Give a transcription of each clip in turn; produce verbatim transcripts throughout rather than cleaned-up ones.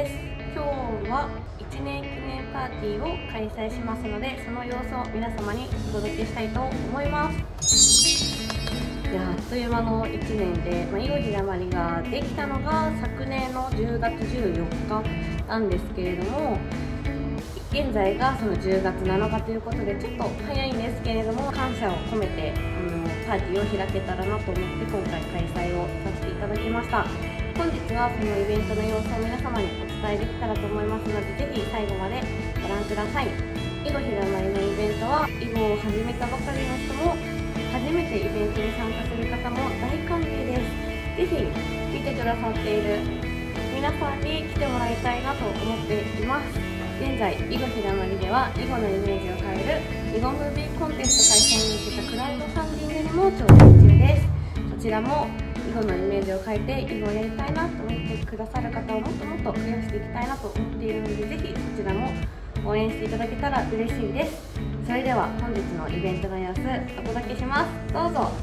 です。今日はいちねん記念パーティーを開催しますので、その様子を皆様にお届けしたいと思います。いやあっという間のいちねんで、まあ、囲碁ひだまりができたのが昨年のじゅうがつじゅうよっかなんですけれども、現在がそのじゅうがつなのかということでちょっと早いんですけれども、感謝を込めてあのパーティーを開けたらなと思って今回開催をさせていただきました。本日はそのイベントの様子を皆様にお伝えできたらと思いますので、ぜひ最後までご覧ください。囲碁ひだまりのイベントは囲碁を始めたばかりの人も初めてイベントに参加する方も大歓迎です。ぜひ見てくださっている皆さんに来てもらいたいなと思っています。現在囲碁ひだまりでは囲碁のイメージを変える囲碁ムービーコンテスト開催に向けたクラウドファンディングにも挑戦中です。そちらも囲碁のイメージを変えて囲碁をやりたいなと思ってくださる方をもっともっと増やしていきたいなと思っているので、ぜひそちらも応援していただけたら嬉しいです。それでは本日のイベントの様子お届けします。どうぞ。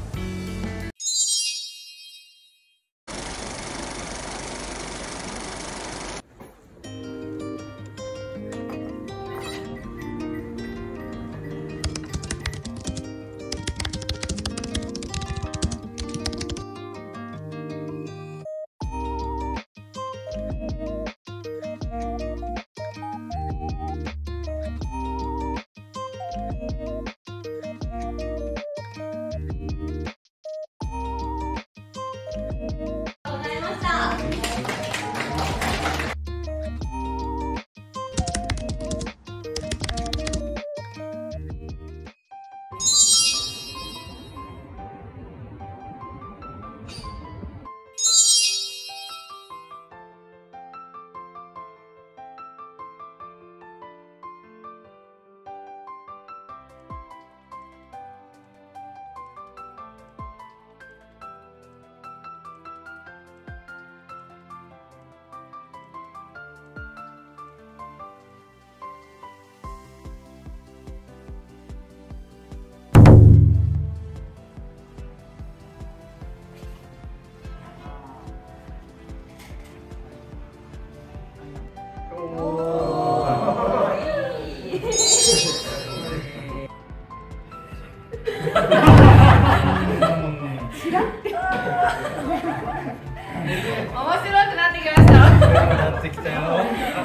面白くなってきました。なってきたよ。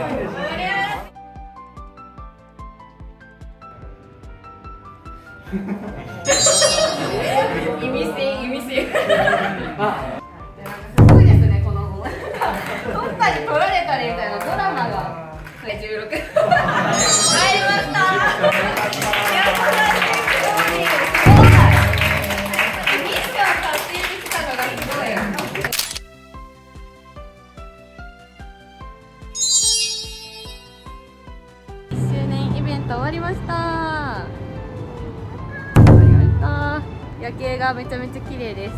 意味深、意味深。あ、すごいですね、この子。どっかに取られたりみたいなドラマが。じゅうろく。入りました。終わりました。終わりました。夜景がめちゃめちゃ綺麗です。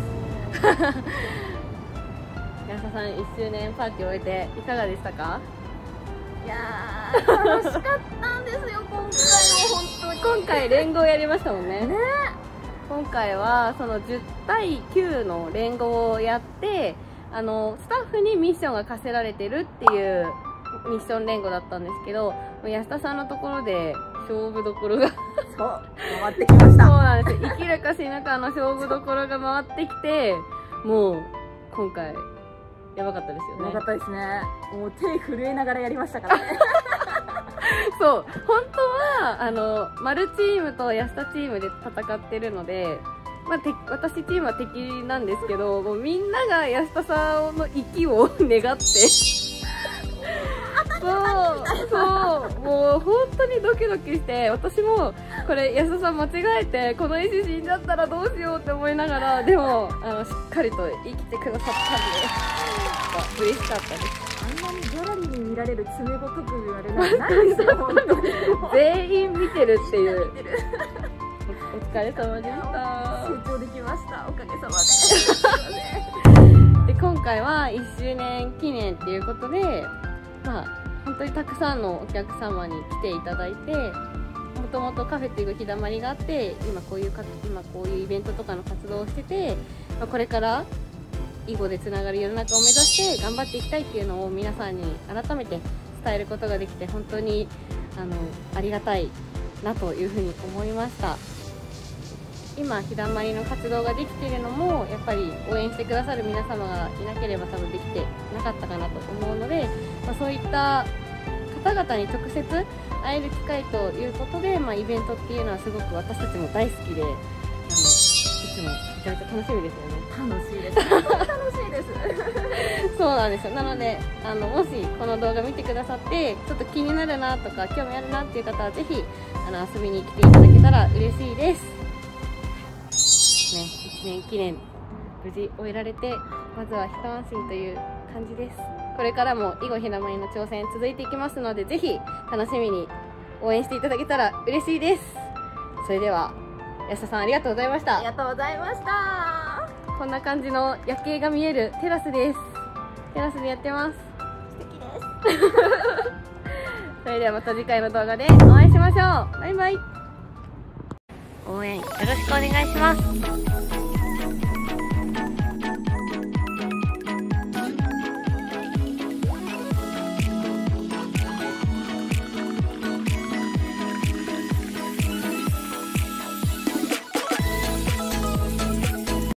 安田さん、いっしゅうねんパーティーを終えていかがでしたか？いやー、楽しかったんですよ。今回も本当に今回連合やりましたもんね。ね、今回はそのじゅうたいきゅうの連合をやって、あのスタッフにミッションが課せられてるっていうミッション連合だったんですけど、安田さんのところで勝負どころがそう回ってきました。そうなんですよ。生きるか死ぬかの勝負どころが回ってきて、もう今回やばかったですよね。やばかったですね。もう手震えながらやりましたからね。そう、本当はあのマルチームと安田チームで戦ってるので、まあ、て私チームは敵なんですけど、もうみんなが安田さんの生きを願ってそうそう、もう本当にドキドキして、私もこれ安田さん間違えてこの石死んじゃったらどうしようって思いながら、でもあのしっかりと生きてくださったんで嬉しかったです。あんなにギャラリーに見られる詰め事と言われるのないですよ。全員見てるっていう。お疲れ様でした。成長できました。おかげさまで。で、今回はいっしゅうねん記念っていうことで、まあ本当にたくさんのお客様に来ていただいて、もともとカフェっていう日だまりがあって、今こういうか今こういうイベントとかの活動をしてて、まあ、これから囲碁でつながる世の中を目指して頑張っていきたいっていうのを皆さんに改めて伝えることができて、本当にあのありがたいなというふうに思いました。今ひだまりの活動ができているのもやっぱり応援してくださる皆様がいなければ多分できてなかったかなと思うので、まあ、そういった方々に直接会える機会ということで、まあ、イベントっていうのはすごく私たちも大好きで、あのいつもめちゃめちゃ楽しみですよね。 楽しいです。本当に楽しいです。 そうなんですよ。なのであのもしこの動画見てくださってちょっと気になるなとか興味あるなっていう方はぜひあの遊びに来ていただけたら嬉しいです。ね、いちねん記念無事終えられて、まずは一安心という感じです。これからも囲碁ひだまりの挑戦続いていきますので、ぜひ楽しみに応援していただけたら嬉しいです。それでは安田さんありがとうございました。 ありがとうございました。 こんな感じの夜景が見えるテラスです。テラスでやってます。 素敵です。 それではまた次回の動画でお会いしましょう。バイバイ。応援よろしくお願いします。